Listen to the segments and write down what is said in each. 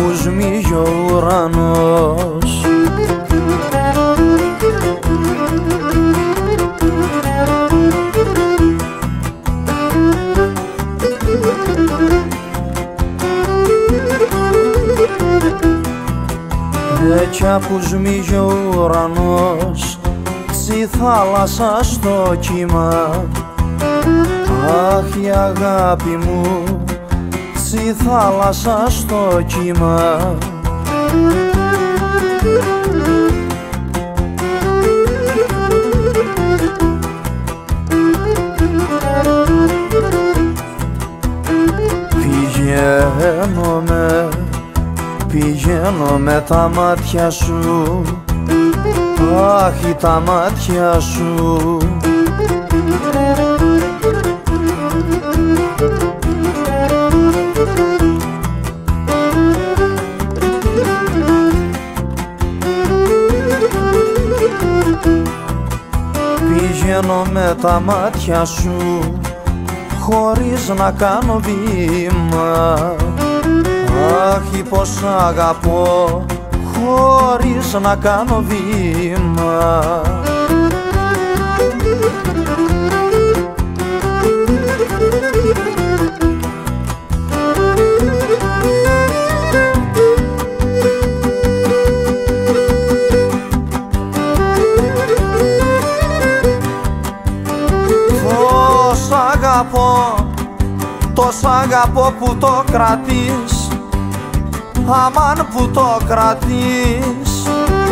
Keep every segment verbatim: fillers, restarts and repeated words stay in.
που σμίγει ο ουρανός. Έτσι που σμίγει ο ουρανός, τσι θάλασσα στο κύμα. Αχ, η αγάπη μου, τσι θάλασσα στο κύμα. Πηγαίνω με, πηγαίνω με τα μάτια σου, αχ, τα μάτια σου. Πηγαίνω με τα μάτια σου, χωρίς να κάνω βήμα. Αχ, πως αγαπώ, χωρίς να κάνω βήμα. Τος αγαπώ, τος αγαπώ που το κρατείς, αμάν που το κρατείς.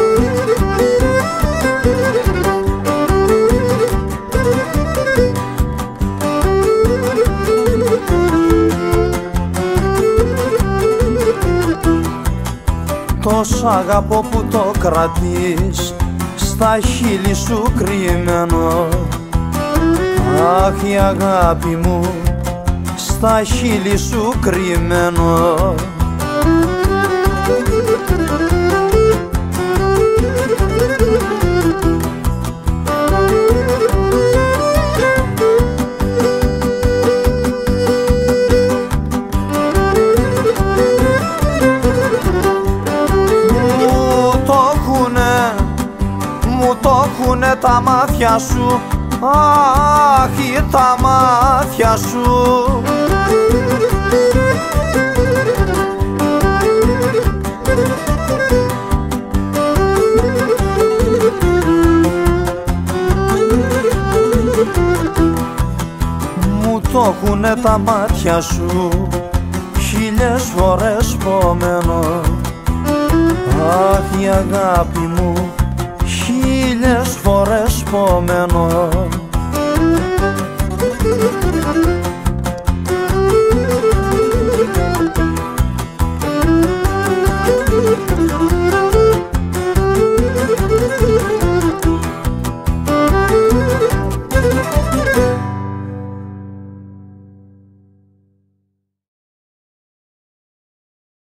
Τος αγαπώ που το κρατείς, στα χείλη σου κρυμμένο. Αχ, η αγάπη μου, στα χείλη σου κρυμμένο. Μου το έχουνε, μου το έχουνε τα μάτια σου, αχ, τα μάτια σου. Μου το έχουνε τα μάτια σου, χίλιες φορές πωμένο. Αχ, η αγάπη μου, χίλιες φορές πωμένο.